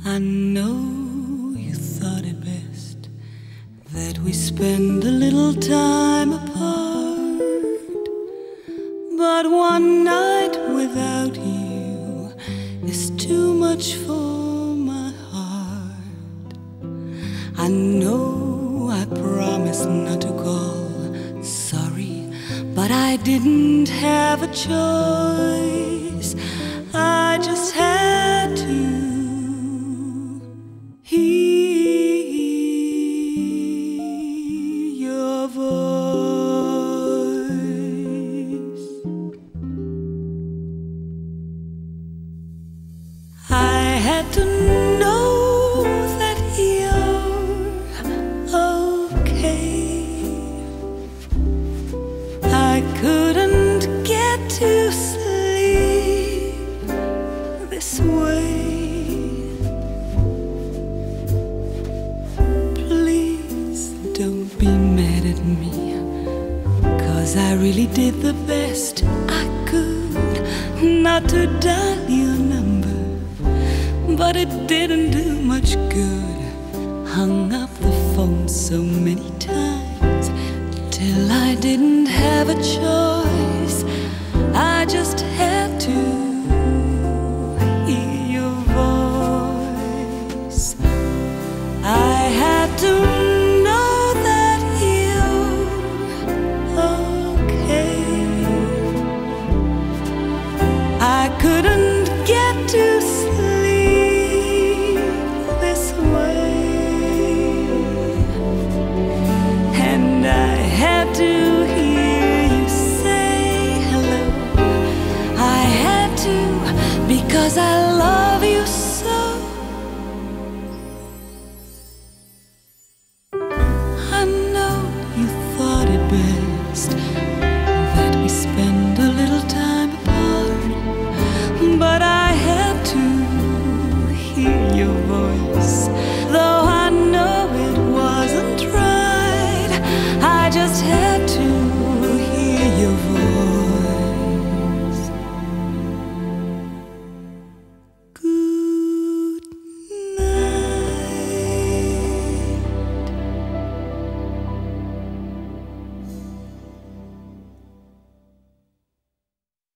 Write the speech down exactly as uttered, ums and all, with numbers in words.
I know you thought it best that we spend a little time apart, but one night without you is too much for my heart. I know I promised not to call, sorry, but I didn't have a choice. I just had to hear your voice. I had to know that you're okay. I couldn't get to sleep this way. Don't be mad at me, 'cause I really did the best I could not to dial your number, but it didn't do much good. Hung up the phone so many times till I didn't have a choice. I just had to hear your voice. I had to I couldn't get to sleep this way, and I had to hear you say hello. I had to, because I love you so.